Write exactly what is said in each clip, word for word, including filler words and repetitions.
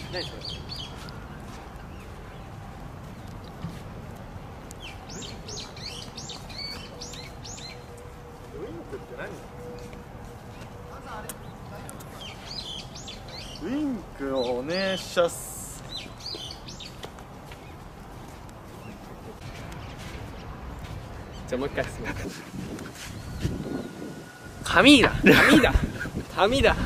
何それ。ウインクって何？ウインクをお願いします。 じゃあもう一回すみません。紙だ紙だ紙だ。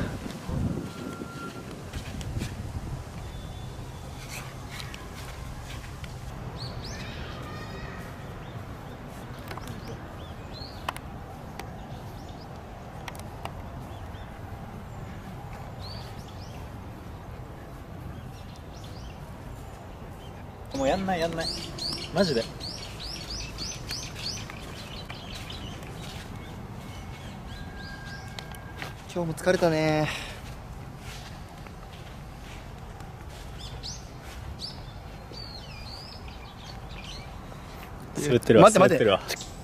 もうやんないやんないマジで。今日も疲れたね。 滑ってるわ。 待って待って。 滑ってるわ。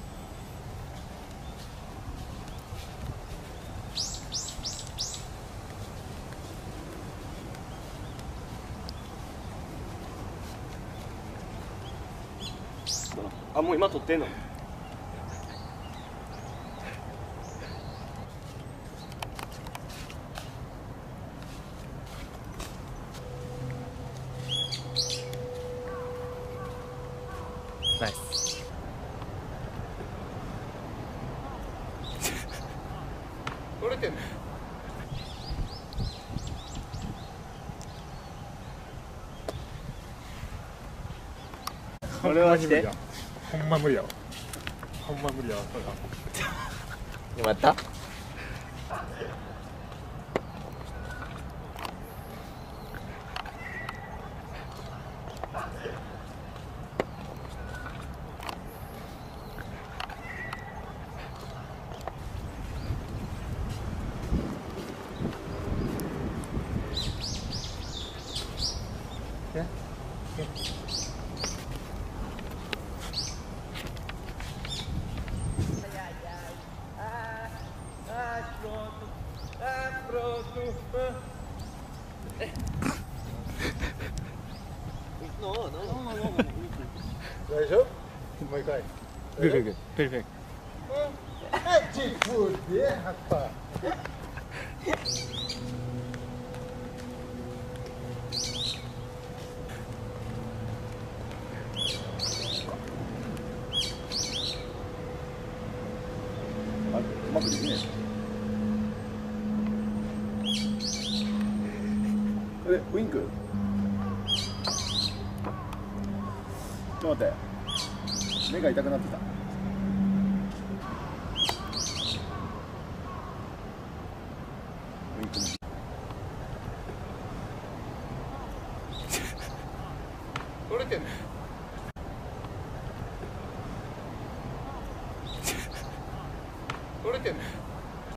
あ、もう今撮ってんの？ ナイス。 取れてんの？ これは来て。 ほんま無理やわ。ほんま無理やわ。 よかった。 大丈夫？もう一回。 グーグーグー。ペルペル。 Tipo de rapaz.うまくできねえ。これウインク。ちょっと待って。目が痛くなってきた。ウインクも。取れてんの？取れてんの？